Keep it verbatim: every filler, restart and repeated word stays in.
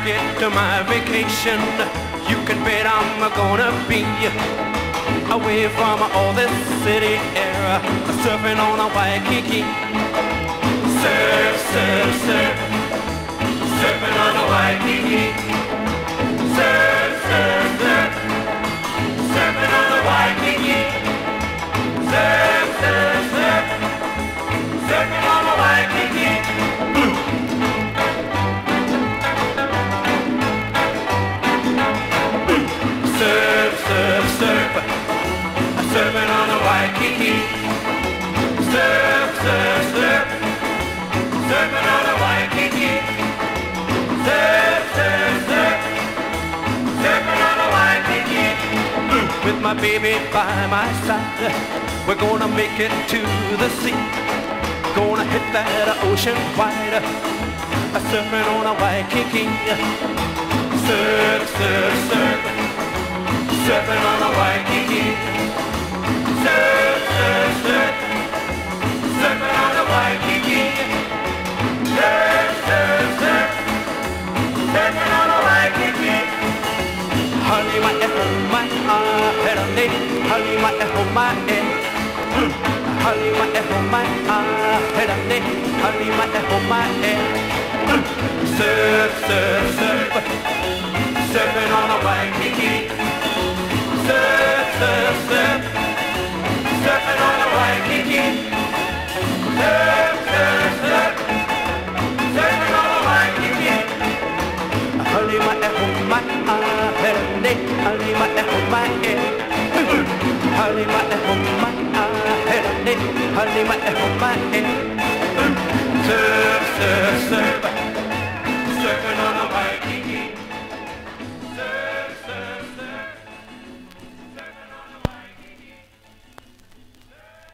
get to my vacation, you can bet I'm gonna be away from all this city air, surfing on a waikiki. Surf, surf, surf, surfing on a waikiki. Surf, surf, surf, surfing on a waikiki. Surf, surf, surf, surfing on a waikiki. Surf, surf, surf, surfing on a waikiki. Surf, surf, surf, surfing on a waikiki. Surf, surf, surf, surfing on a waikiki. With my baby by my side, we're gonna make it to the sea. Gonna hit that ocean wide, surfing on a waikiki. Surf, surf, surf, surfing on a waikiki. Surf, surf, surf, surfing on a waikiki. Surf, surf, surf, surfing on a waikiki. Honey, my oh my ah, head on it. Honey, my oh my eh. Honey, my oh my ah, head on it. Honey, my oh my eh. Surf, surf, surf, surfing on a waikiki. Surf, surf, surf, surfing on a waikiki. Surf, surf, surf, surfing on a waikiki. Honey, my oh my ah, head on it. Honey, my oh my eh. Honey, my oh my ah, head on it. Honey, my oh my eh. Surf, surf, surf.